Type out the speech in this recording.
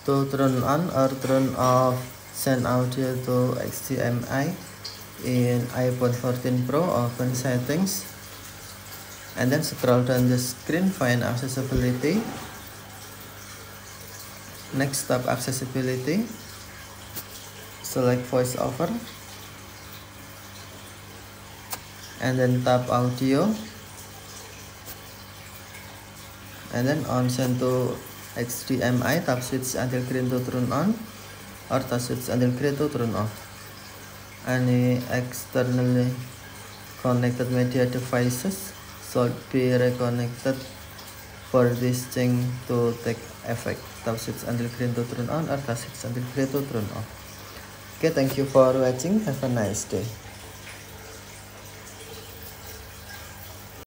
to turn on or turn off send audio to HDMI in iPhone 14 Pro. Open settings and then scroll down the screen, find accessibility. Next, tap accessibility, select voice over and then tap audio and then on send to HDMI. Tap switch until green to turn on or tap switch until green to turn off. Any externally connected media devices should be reconnected for this thing to take effect. Tap switch until green to turn on or tap switch until green to turn off. Okay, thank you for watching. Have a nice day.